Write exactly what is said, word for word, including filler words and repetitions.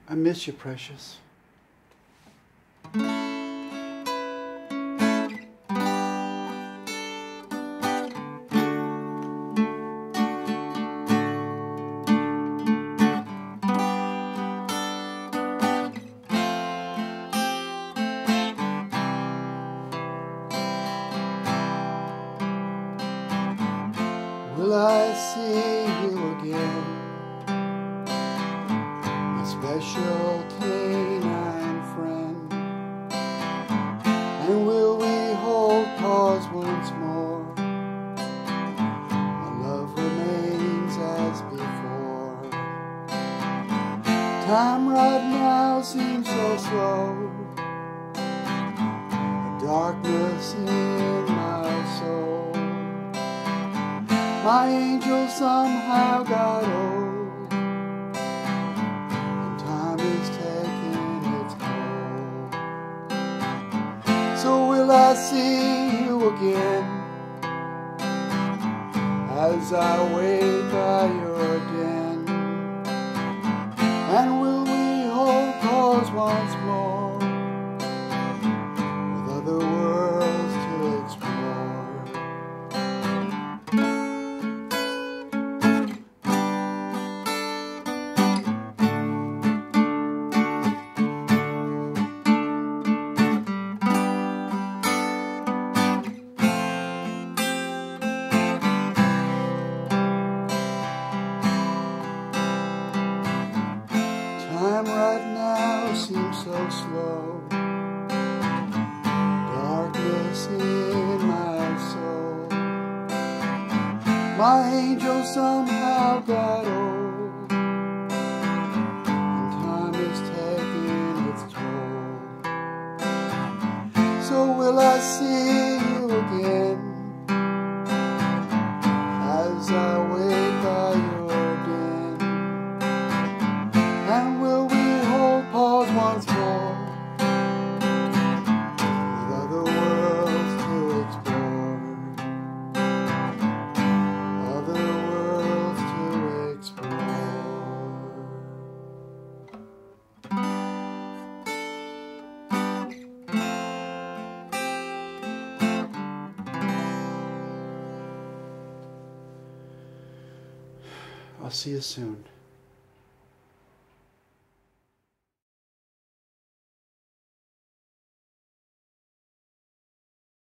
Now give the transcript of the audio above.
I miss you, precious. Will I see you again, my special canine friend? And will we hold paws once more? My love remains as before. Time right now seems so slow, a darkness in my soul. My angel somehow got old, and time is taking its toll. So will I see you again, as I wait by your den? And will we hold paws once more, with other worlds to explore? Time right now seems so slow, darkness in my soul. My angel somehow got old, and time is taking its toll. So will I see you again, as I wait by your den? And will we hold paws once more, with other worlds to explore? Other worlds to explore. I'll see you soon.